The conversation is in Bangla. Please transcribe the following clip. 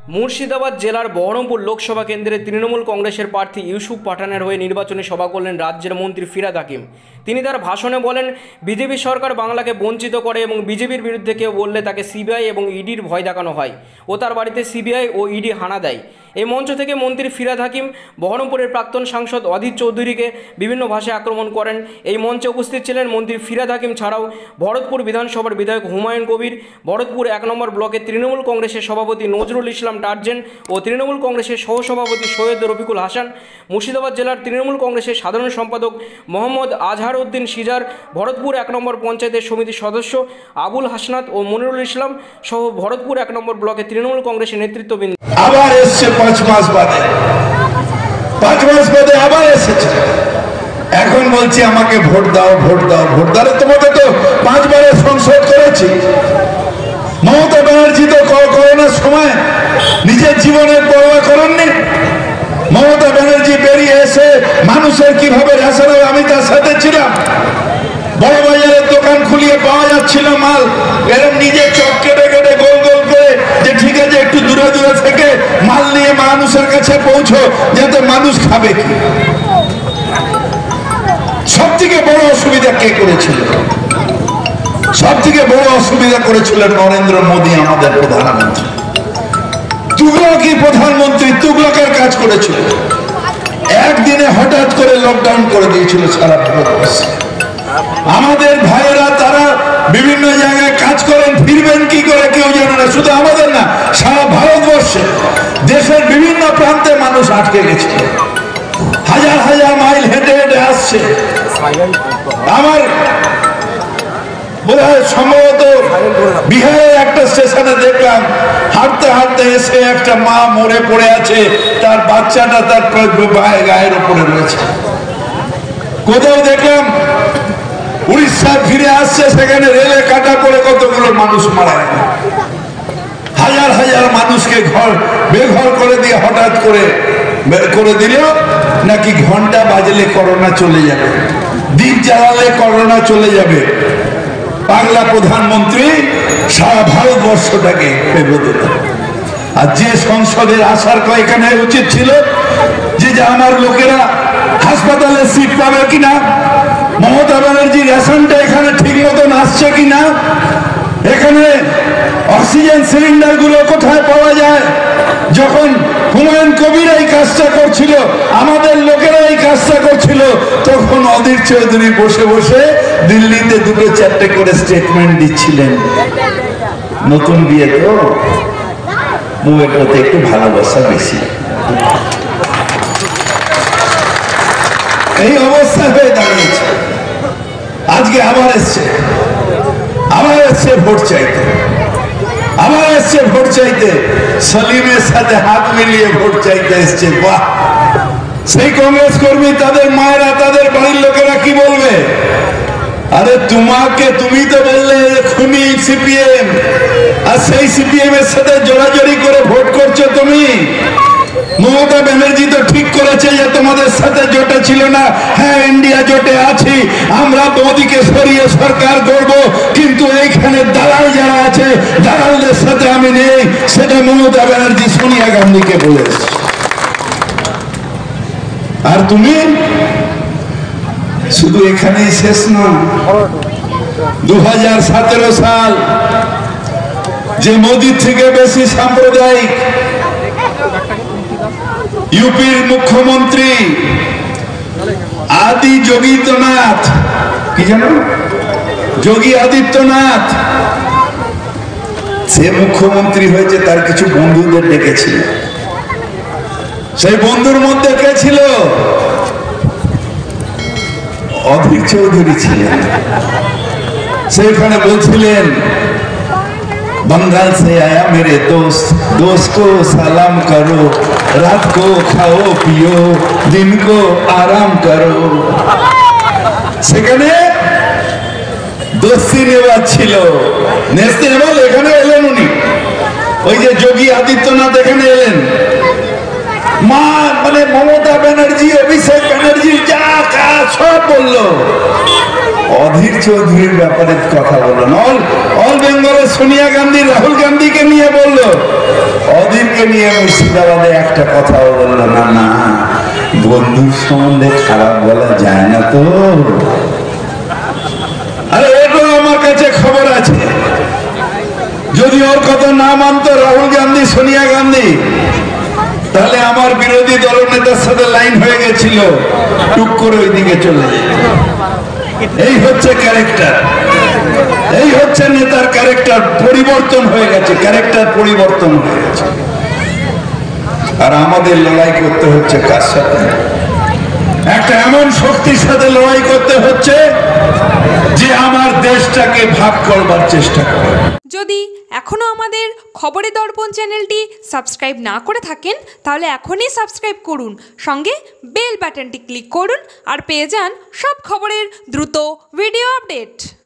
মুর্শিদাবাদ জেলার বহরমপুর লোকসভা কেন্দ্রে তৃণমূল কংগ্রেসের প্রার্থী ইউসুফ পাঠানের হয়ে নির্বাচনী সভা করলেন রাজ্যের মন্ত্রী ফিরহাদ হাকিম। তিনি তার ভাষণে বলেন, বিজেপি সরকার বাংলাকে বঞ্চিত করে এবং বিজেপির বিরুদ্ধে কেউ বললে তাকে সিবিআই এবং ইডির ভয় দেখানো হয় ও তার বাড়িতে সিবিআই ও ইডি হানা দেয়। এই মঞ্চ থেকে মন্ত্রী ফিরহাদ হাকিম বহরমপুরের প্রাক্তন সাংসদ অধীর চৌধুরীকে বিভিন্ন ভাষায় আক্রমণ করেন। এই মঞ্চে উপস্থিত ছিলেন মন্ত্রী ফিরহাদ হাকিম ছাড়াও ভরতপুর বিধানসভার বিধায়ক হুমায়ুন কবির, ভরতপুর ১ নম্বর ব্লকের তৃণমূল কংগ্রেসের সভাপতি নজরুল ইসলাম টার্জেন ও তৃণমূল কংগ্রেসের সহসভাপতি সৈয়দ রফিকুল হাসান, মুর্শিদাবাদ জেলার তৃণমূল কংগ্রেসের সাধারণ সম্পাদক মোহাম্মদ আজহার উদ্দিন সিজার, ভরতপুর ১ নম্বর পঞ্চায়েতের সমিতির সদস্য আবুল হাসনাত ও মনিরুল ইসলাম সহ ভরতপুর ১ নম্বর ব্লকের তৃণমূল কংগ্রেসের নেতৃত্ববৃন্দ। আবার এসছে 5 মাস বাদে, 5 মাস বাদে আবার এসেছে। এখন বলছি আমাকে ভোট দাও, ভোট দাও, ভোট দাও। তোমাকে তো 5 বারে সংসদ করেছি। মমতা ব্যানার্জি তো করোনার সময় নিজের জীবনের পরোয়া করেননি। মমতা ব্যানার্জি বেরিয়ে এসে মানুষের কিভাবে রেশন হয় আমি তার সাথে ছিলাম। বড় বাজারের দোকান খুলিয়ে পাওয়া যাচ্ছিল মাল, এরকম নিজে চক কেটে কেটে গোল গোল করে যে ঠিক আছে একটু দূরে দূরে থেকে মাল নিয়ে মানুষের কাছে পৌঁছো, যাতে মানুষ খাবে কি। সব থেকে বড় অসুবিধা কে করেছিল? সব থেকে বড় অসুবিধা করেছিলেন নরেন্দ্র মোদী, আমাদের প্রধানমন্ত্রী। তুগলকি প্রধানমন্ত্রী তুগলকের কাজ করেছিল। একদিনে হঠাৎ করে লকডাউন করে দিয়েছিল সারা ভারতবর্ষে। আমাদের ভাইয়েরা তারা বিভিন্ন জায়গায় কাজ করেন, ফিরবেন কি করে কেউ জানে না। শুধু আমাদের না, সারা ভারতবর্ষে দেশের বিভিন্ন প্রান্তে মানুষ আটকে গেছে, হাজার হাজার মাইল হেঁটে হেঁটে আসছে। আমার বোধহয় সম্ভবত বিহারের একটা স্টেশনে দেখলাম, হাঁটতে হাঁটতে এসে একটা মা মরে পড়ে আছে, তার বাচ্চাটা তার গায়ের উপরে রয়েছে। কোথাও দেখলাম উড়িষ্যা ফিরে আসছে, সেখানে রেলে কাটা পড়ে কতগুলো মানুষ মারা গেল। হাজার হাজার মানুষকে ঘর বেঘর করে দিয়ে হঠাৎ করে বের করে দিল নাকি ঘন্টা বাজলে করোনা চলে যাবে, দ্বীপ জ্বালালে করোনা চলে যাবে। বাংলা প্রধানমন্ত্রী সারা ভারতবর্ষটাকে ভেবে দিল। আর যে সংসদের আসার কয়েকখানে উচিত ছিল যে আমার লোকেরা হাসপাতালে সিট পাবে কিনা, মমতা ব্যানার্জি রেশনটা এখানে ঠিক মতন আসছে কিনা, এখানে অক্সিজেন সিলিন্ডার গুলো কোথায় পাওয়া যায়। যখন হুমায়ুন কবির এই কাজটা করছিল, আমাদের লোকেরা এই কাজটা করছিল, তখন অধীর চৌধুরী বসে বসে দিল্লিতে 2-4টে করে স্টেটমেন্ট দিচ্ছিলেন। নতুন বিয়ে তো মুয়ের প্রতি একটু ভালোবাসা বেশি। এই অবস্থা হয়ে দাঁড়িয়েছে। আজকে আবার এসছে ভোট চাইতে, আবার এসছে ভোট চাইতে, সলিমের সাথে হাত মিলিয়ে ভোট চাইতে এসছে। বাহ! সেই কংগ্রেস কর্মী, তাদের মায়েরা, তাদের বাড়ির লোকেরা কি বলবে? আরে তুমি তো বললে খুনি সিপিএম, আর সেই সিপিএম এর সাথে জোরাজোরি করে ভোট করছো তুমি। মমতা ব্যানার্জি তো ঠিক করেছে যে তোমাদের সাথে জোটে ছিল না। হ্যাঁ, ইন্ডিয়া জোটে আছি, আমরা মোদীকে সরিয়ে সরকার করব, কিন্তু এইখানে দালাল যারা আছে, দালালদের সাথে আমি নেই। সেটা মমতা ব্যানার্জি সোনিয়া গান্ধীকে বলেছে। আর তুমি শুধু এখানেই শেষ না। 2017 সাল যে মোদীর থেকে বেশি সাম্প্রদায়িক ইউপির মুখ্যমন্ত্রী আদি যোগীনাথ, কি জানো, যোগী আদিত্যনাথ, সে মুখ্যমন্ত্রী হয়েছে, তার কিছু বন্ধুদের ডেকেছিল। সেই বন্ধুর মধ্যে কে ছিল? অধীর চৌধুরী ছিলেন। সেখানে বলছিলেন, बंगाल से आया मेरे दोस्त, दोस्त को सलाम करो, रात को खाओ पियो, दिन को आराम करो। সেখানে দোস্তি নেওয়া ছিল। নেস্তে নেওয়া এখানে এলেন উনি, ওই যে যোগী আদিত্যনাথ এখানে এলেন। মা মানে মমতা ব্যানার্জি, অভিষেক ব্যানার্জি যা কাজ সব বললো। অধীর চৌধুরীর ব্যাপারে কথা বললো, অল বেঙ্গলের সোনিয়া গান্ধী রাহুল গান্ধীকে নিয়ে বললো, অধীরকে নিয়ে মুর্শিদাবাদে একটা কথা বললো না। না, বন্ধুর সম্বন্ধে খারাপ বলা যায় না তো। আরে এটা আমার কাছে খবর আছে, যদি ওর কথা না মানতো রাহুল গান্ধী সোনিয়া গান্ধী, তাহলে আমার বিরোধী দলনেতার সাথে লাইন হয়ে গেছিল, টুক করে ওইদিকে চলে যেত। এই হচ্ছে ক্যারেক্টার, এই হচ্ছে নেতার ক্যারেক্টার। পরিবর্তন হয়ে গেছে, ক্যারেক্টার পরিবর্তন হয়ে গেছে। আর আমাদের লড়াই করতে হচ্ছে কার সাথে? একটা এমন শক্তির সাথে লড়াই করতে হচ্ছে যে আমার দেশটাকে ভাগ করবার চেষ্টা করে। যদি এখনও আমাদের খবরের দর্পণ চ্যানেলটি সাবস্ক্রাইব না করে থাকেন, তাহলে এখনই সাবস্ক্রাইব করুন, সঙ্গে বেল বাটনটি ক্লিক করুন আর পেয়ে যান সব খবরের দ্রুত ভিডিও আপডেট।